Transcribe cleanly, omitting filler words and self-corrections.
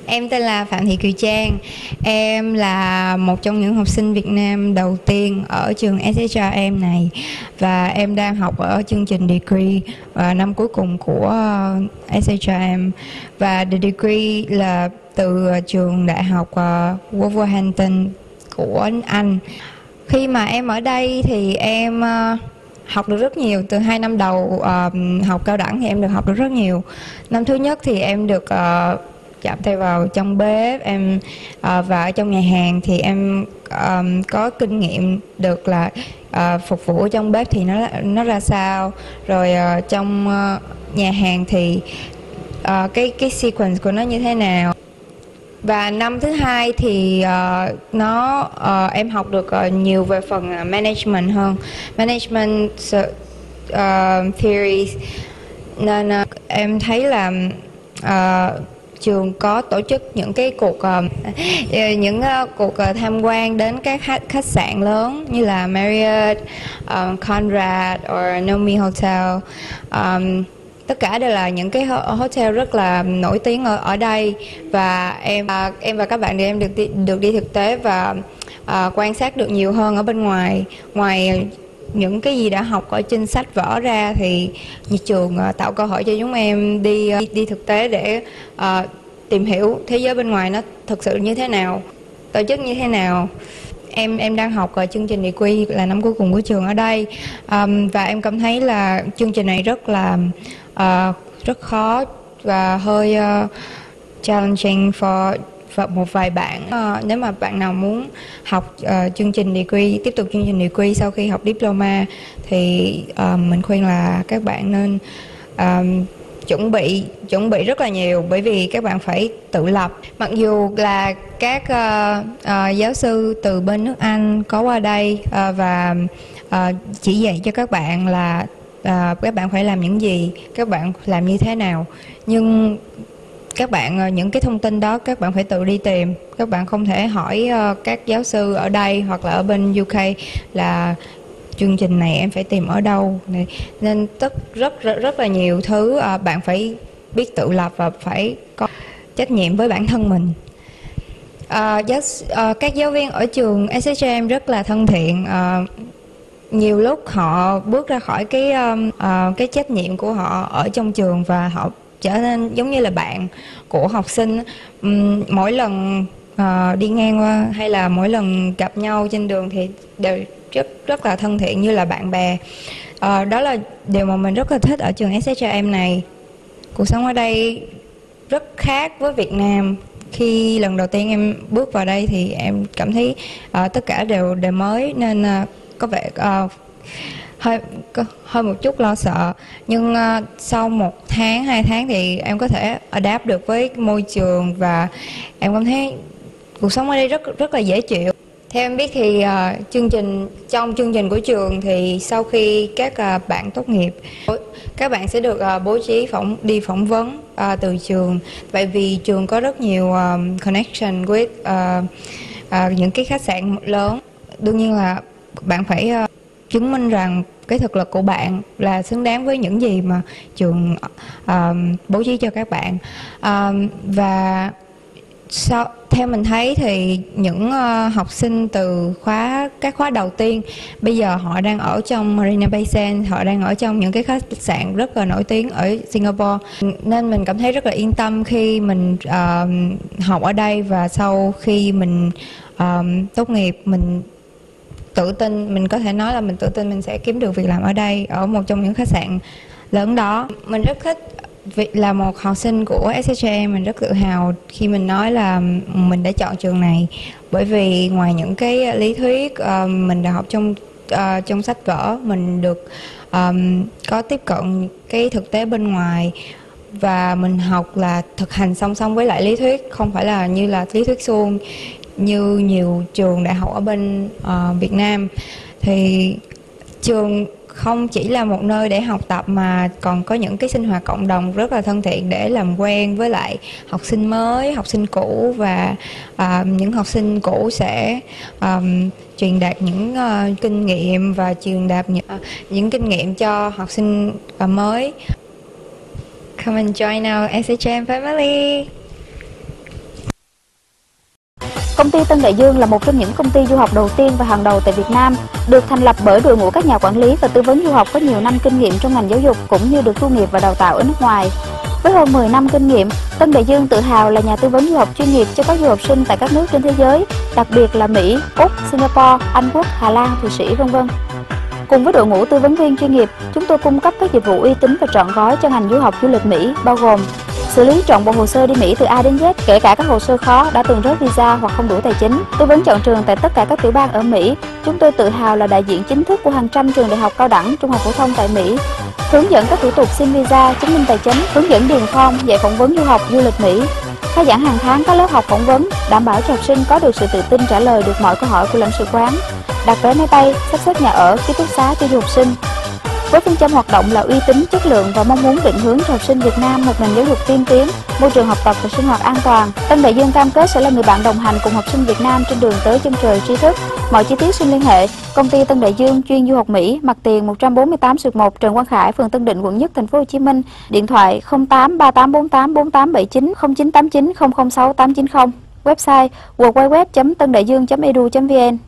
Em tên là Phạm Thị Kiều Trang. Em là một trong những học sinh Việt Nam đầu tiên ở trường SHRM này. Và em đang học ở chương trình degree năm cuối cùng của SHRM. Và the degree là từ trường đại học Wolverhampton của Anh. Khi mà em ở đây thì em học được rất nhiều. Từ 2 năm đầu học cao đẳng thì em được học được rất nhiều. Năm thứ nhất thì em được chạm tay vào trong bếp, và ở trong nhà hàng thì em có kinh nghiệm được là phục vụ ở trong bếp thì nó ra sao, rồi trong nhà hàng thì cái sequence của nó như thế nào. Và năm thứ hai thì em học được nhiều về phần management hơn, management theories, nên em thấy là trường có tổ chức những cái cuộc tham quan đến các khách sạn lớn như là Marriott, Conrad or Nomi Hotel. Tất cả đều là những cái hotel rất là nổi tiếng ở đây, và em và các bạn thì em được đi thực tế và quan sát được nhiều hơn ở bên ngoài. Ngoài những cái gì đã học ở trên sách vở ra thì trường tạo cơ hội cho chúng em đi thực tế để tìm hiểu thế giới bên ngoài nó thực sự như thế nào, tổ chức như thế nào. Em đang học ở chương trình degree là năm cuối cùng của trường ở đây, và em cảm thấy là chương trình này rất khó và hơi challenging for một vài bạn. Nếu mà bạn nào muốn học chương trình degree, tiếp tục chương trình degree sau khi học diploma thì mình khuyên là các bạn nên chuẩn bị rất là nhiều, bởi vì các bạn phải tự lập. Mặc dù là các giáo sư từ bên nước Anh có qua đây và chỉ dạy cho các bạn là các bạn phải làm những gì, các bạn làm như thế nào, nhưng những cái thông tin đó các bạn phải tự đi tìm. Các bạn không thể hỏi các giáo sư ở đây hoặc là ở bên UK là chương trình này em phải tìm ở đâu. Nên rất là nhiều thứ bạn phải biết tự lập và phải có trách nhiệm với bản thân mình. Các giáo viên ở trường SHM rất là thân thiện. Nhiều lúc họ bước ra khỏi cái trách nhiệm của họ ở trong trường và họ trở nên giống như là bạn của học sinh. Mỗi lần đi ngang qua hay là mỗi lần gặp nhau trên đường thì đều rất là thân thiện như là bạn bè. Đó là điều mà mình rất là thích ở trường SHM này. Cuộc sống ở đây rất khác với Việt Nam. Khi lần đầu tiên em bước vào đây thì em cảm thấy tất cả đều mới, nên có vẻ hơi một chút lo sợ. Nhưng sau 1 tháng 2 tháng thì em có thể adapt được với môi trường và em cảm thấy cuộc sống ở đây rất là dễ chịu. Theo em biết thì trong chương trình của trường thì sau khi các bạn tốt nghiệp, các bạn sẽ được bố trí đi phỏng vấn từ trường. Tại vì trường có rất nhiều connection with những cái khách sạn lớn. Đương nhiên là bạn phải chứng minh rằng cái thực lực của bạn là xứng đáng với những gì mà trường bố trí cho các bạn. Và theo mình thấy thì những học sinh từ các khóa đầu tiên bây giờ họ đang ở trong Marina Bay Sands, họ đang ở trong những cái khách sạn rất là nổi tiếng ở Singapore, nên mình cảm thấy rất là yên tâm khi mình học ở đây. Và sau khi mình tốt nghiệp, mình tự tin, mình có thể nói là mình tự tin mình sẽ kiếm được việc làm ở đây, ở một trong những khách sạn lớn đó. Mình rất thích vì là một học sinh của SHM, mình rất tự hào khi mình nói là mình đã chọn trường này, bởi vì ngoài những cái lý thuyết mình đã học trong sách vở, mình được có tiếp cận cái thực tế bên ngoài, và mình học là thực hành song song với lại lý thuyết, không phải là như là lý thuyết suông như nhiều trường đại học ở bên Việt Nam. Thì trường không chỉ là một nơi để học tập mà còn có những cái sinh hoạt cộng đồng rất là thân thiện để làm quen với lại học sinh mới, học sinh cũ, và những học sinh cũ sẽ truyền đạt những kinh nghiệm và truyền đạt những kinh nghiệm cho học sinh mới. Come and join our SHM family. Công ty Tân Đại Dương là một trong những công ty du học đầu tiên và hàng đầu tại Việt Nam, được thành lập bởi đội ngũ các nhà quản lý và tư vấn du học có nhiều năm kinh nghiệm trong ngành giáo dục cũng như được tu nghiệp và đào tạo ở nước ngoài. Với hơn 10 năm kinh nghiệm, Tân Đại Dương tự hào là nhà tư vấn du học chuyên nghiệp cho các du học sinh tại các nước trên thế giới, đặc biệt là Mỹ, Úc, Singapore, Anh Quốc, Hà Lan, Thụy Sĩ, v.v. Cùng với đội ngũ tư vấn viên chuyên nghiệp, chúng tôi cung cấp các dịch vụ uy tín và trọn gói cho ngành du học du lịch Mỹ, bao gồm xử lý trọn bộ hồ sơ đi Mỹ từ A đến Z, kể cả các hồ sơ khó đã từng rớt visa hoặc không đủ tài chính, tư vấn chọn trường tại tất cả các tiểu bang ở Mỹ. Chúng tôi tự hào là đại diện chính thức của hàng trăm trường đại học cao đẳng, trung học phổ thông tại Mỹ. Hướng dẫn các thủ tục xin visa, chứng minh tài chính, hướng dẫn điền form, dạy phỏng vấn du học du lịch Mỹ. Khai giảng hàng tháng các lớp học phỏng vấn, đảm bảo cho học sinh có được sự tự tin trả lời được mọi câu hỏi của lãnh sự quán. Đặt vé máy bay, sắp xếp nhà ở, ký túc xá cho du học sinh. Với phương châm hoạt động là uy tín, chất lượng và mong muốn định hướng cho học sinh Việt Nam một nền giáo dục tiên tiến, môi trường học tập và sinh hoạt an toàn, Tân Đại Dương cam kết sẽ là người bạn đồng hành cùng học sinh Việt Nam trên đường tới chân trời tri thức. Mọi chi tiết xin liên hệ Công ty Tân Đại Dương chuyên du học Mỹ, mặt tiền 148/1 Trần Quang Khải, phường Tân Định, quận Nhất, thành phố Hồ Chí Minh. Điện thoại 08 3848 4879 0989 006 890. Website www.tandaiduong.edu.vn.